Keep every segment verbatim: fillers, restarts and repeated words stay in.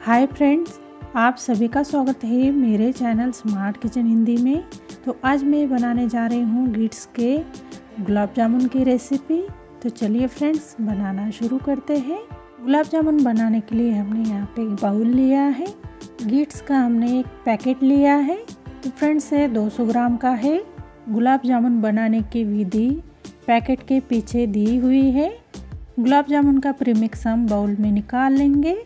Hi friends, आप सभी का स्वागत है मेरे चैनल स्मार्ट किचन हिंदी में। तो आज मैं बनाने जा रही हूँ गिट्स के गुलाब जामुन की रेसिपी। तो चलिए फ्रेंड्स, बनाना शुरू करते हैं। गुलाब जामुन बनाने के लिए हमने यहाँ पे एक बाउल लिया है। गिट्स का हमने एक पैकेट लिया है। तो फ्रेंड्स ये दो सौ ग्राम का है। गुलाब जामुन बनाने की विधि पैकेट के पीछे दी हुई है। गुलाब जामुन का प्रीमिक्स हम बाउल में निकाल लेंगे।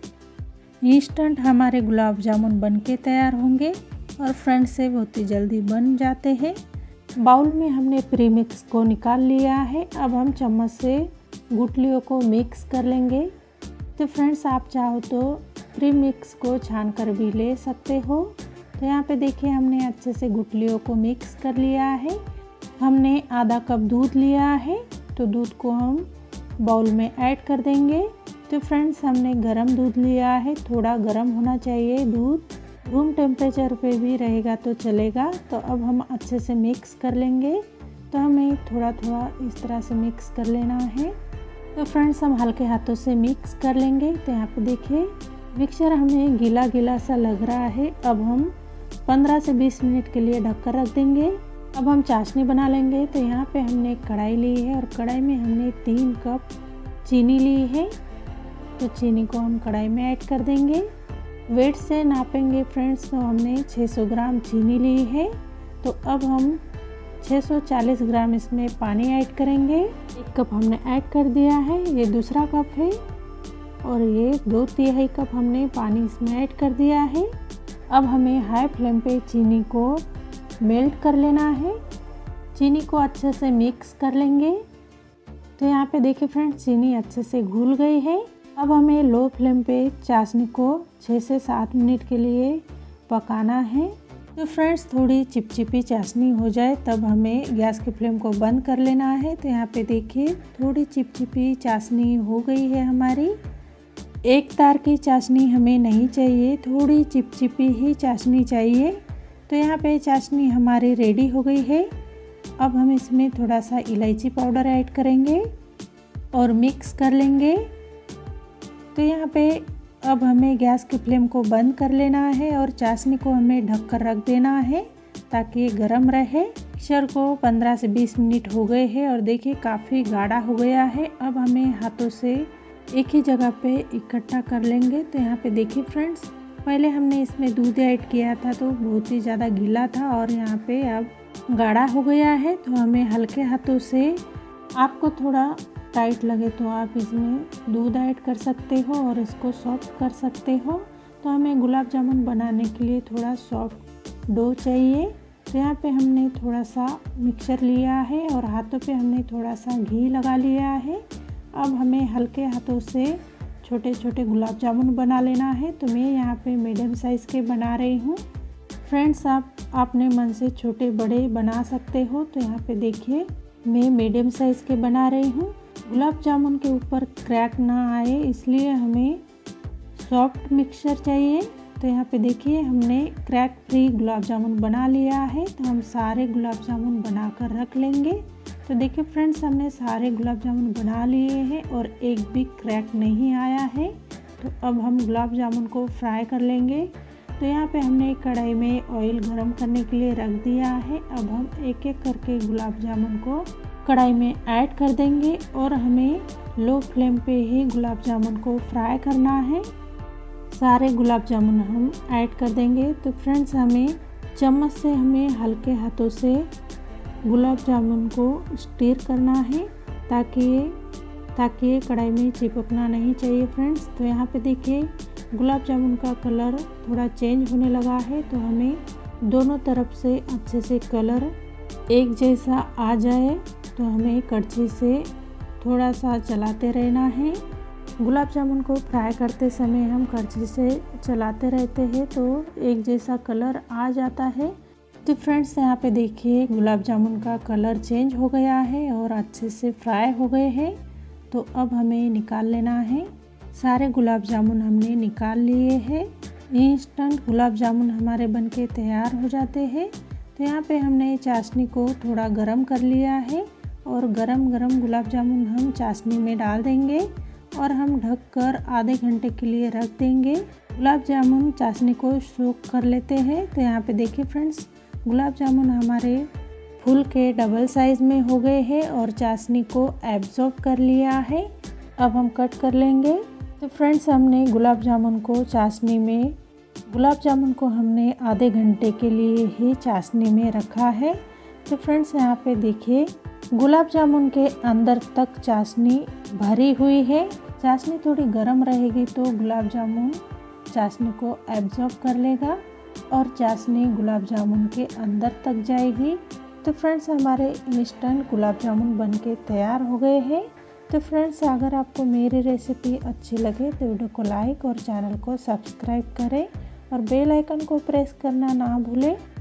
इंस्टेंट हमारे गुलाब जामुन बनके तैयार होंगे और फ्रेंड्स से बहुत ही जल्दी बन जाते हैं। बाउल में हमने प्रीमिक्स को निकाल लिया है। अब हम चम्मच से गुठलियों को मिक्स कर लेंगे। तो फ्रेंड्स आप चाहो तो प्रीमिक्स को छान कर भी ले सकते हो। तो यहाँ पे देखिए हमने अच्छे से गुठलियों को मिक्स कर लिया है। हमने आधा कप दूध लिया है, तो दूध को हम बाउल में ऐड कर देंगे। तो फ्रेंड्स हमने गरम दूध लिया है, थोड़ा गरम होना चाहिए दूध, रूम टेम्परेचर पे भी रहेगा तो चलेगा। तो अब हम अच्छे से मिक्स कर लेंगे। तो हमें थोड़ा थोड़ा इस तरह से मिक्स कर लेना है। तो फ्रेंड्स हम हल्के हाथों से मिक्स कर लेंगे। तो यहाँ पे देखिए मिक्सचर हमें गीला गीला सा लग रहा है। अब हम पंद्रह से बीस मिनट के लिए ढककर रख देंगे। अब हम चाशनी बना लेंगे। तो यहाँ पे हमने एक कढ़ाई ली है और कढ़ाई में हमने तीन कप चीनी ली है। तो चीनी को हम कढ़ाई में ऐड कर देंगे। वेट से नापेंगे फ्रेंड्स, तो हमने छह सौ ग्राम चीनी ली है। तो अब हम छह सौ चालीस ग्राम इसमें पानी ऐड करेंगे। एक कप हमने ऐड कर दिया है, ये दूसरा कप है, और ये दो तिहाई कप हमने पानी इसमें ऐड कर दिया है। अब हमें हाई फ्लेम पे चीनी को मेल्ट कर लेना है। चीनी को अच्छे से मिक्स कर लेंगे। तो यहाँ पे देखिए फ्रेंड्स चीनी अच्छे से घुल गई है। अब हमें लो फ्लेम पे चाशनी को छः से सात मिनट के लिए पकाना है। तो फ्रेंड्स थोड़ी चिपचिपी चाशनी हो जाए तब हमें गैस की फ्लेम को बंद कर लेना है। तो यहाँ पे देखिए थोड़ी चिपचिपी चाशनी हो गई है हमारी। एक तार की चाशनी हमें नहीं चाहिए, थोड़ी चिपचिपी ही चाशनी चाहिए। तो यहाँ पे चाशनी हमारी रेडी हो गई है। अब हम इसमें थोड़ा सा इलायची पाउडर ऐड करेंगे और मिक्स कर लेंगे। तो यहाँ पे अब हमें गैस की फ्लेम को बंद कर लेना है और चाशनी को हमें ढक कर रख देना है ताकि ये गर्म रहे। मिक्सचर को पंद्रह से बीस मिनट हो गए हैं और देखिए काफ़ी गाढ़ा हो गया है। अब हमें हाथों से एक ही जगह पे इकट्ठा कर लेंगे। तो यहाँ पे देखिए फ्रेंड्स पहले हमने इसमें दूध ऐड किया था तो बहुत ही ज़्यादा गीला था और यहाँ पे अब गाढ़ा हो गया है। तो हमें हल्के हाथों से, आपको थोड़ा टाइट लगे तो आप इसमें दूध ऐड कर सकते हो और इसको सॉफ्ट कर सकते हो। तो हमें गुलाब जामुन बनाने के लिए थोड़ा सॉफ्ट डो चाहिए। तो यहाँ पे हमने थोड़ा सा मिक्सचर लिया है और हाथों पे हमने थोड़ा सा घी लगा लिया है। अब हमें हल्के हाथों से छोटे छोटे गुलाब जामुन बना लेना है। तो मैं यहाँ पे मीडियम साइज़ के बना रही हूँ। फ्रेंड्स आप अपने मन से छोटे बड़े बना सकते हो। तो यहाँ पे देखिए मैं मीडियम साइज़ के बना रही हूँ। गुलाब जामुन के ऊपर क्रैक ना आए इसलिए हमें सॉफ्ट मिक्सचर चाहिए। तो यहाँ पे देखिए हमने क्रैक फ्री गुलाब जामुन बना लिया है। तो हम सारे गुलाब जामुन बनाकर रख लेंगे। तो देखिए फ्रेंड्स हमने सारे गुलाब जामुन बना लिए हैं और एक भी क्रैक नहीं आया है। तो अब हम गुलाब जामुन को फ्राई कर लेंगे। तो यहाँ पे हमने कढ़ाई में ऑयल गरम करने के लिए रख दिया है। अब हम एक एक करके गुलाब जामुन को कढ़ाई में ऐड कर देंगे और हमें लो फ्लेम पे ही गुलाब जामुन को फ्राई करना है। सारे गुलाब जामुन हम ऐड कर देंगे। तो फ्रेंड्स हमें चम्मच से हमें हल्के हाथों से गुलाब जामुन को स्टीर करना है ताकि ये ताकि ये कढ़ाई में चिपकना नहीं चाहिए फ्रेंड्स। तो यहाँ पे देखिए गुलाब जामुन का कलर थोड़ा चेंज होने लगा है। तो हमें दोनों तरफ से अच्छे से कलर एक जैसा आ जाए तो हमें कड़छी से थोड़ा सा चलाते रहना है। गुलाब जामुन को फ्राई करते समय हम कड़छी से चलाते रहते हैं तो एक जैसा कलर आ जाता है। तो फ्रेंड्स यहाँ पे देखिए गुलाब जामुन का कलर चेंज हो गया है और अच्छे से फ्राई हो गए हैं। तो अब हमें निकाल लेना है। सारे गुलाब जामुन हमने निकाल लिए हैं। इंस्टेंट गुलाब जामुन हमारे बनके तैयार हो जाते हैं। तो यहाँ पे हमने चाशनी को थोड़ा गरम कर लिया है और गरम गरम गुलाब जामुन हम चाशनी में डाल देंगे और हम ढककर आधे घंटे के लिए रख देंगे। गुलाब जामुन चाशनी को सोख कर लेते हैं। तो यहाँ पे देखिए फ्रेंड्स, गुलाब जामुन हमारे फूल के डबल साइज़ में हो गए हैं और चाशनी को एब्जॉर्ब कर लिया है। अब हम कट कर लेंगे। तो फ्रेंड्स, हमने गुलाब जामुन को चाशनी में गुलाब जामुन को हमने आधे घंटे के लिए ही चाशनी में रखा है। तो फ्रेंड्स, यहाँ पे देखिए गुलाब जामुन के अंदर तक चाशनी भरी हुई है। चाशनी थोड़ी गर्म रहेगी तो गुलाब जामुन चाशनी को एब्जॉर्ब कर लेगा और चाशनी गुलाब जामुन के अंदर तक जाएगी। तो फ्रेंड्स, हमारे इंस्टेंट गुलाब जामुन बनके तैयार हो गए हैं। तो फ्रेंड्स, अगर आपको मेरी रेसिपी अच्छी लगे तो वीडियो को लाइक और चैनल को सब्सक्राइब करें और बेल आइकन को प्रेस करना ना भूलें।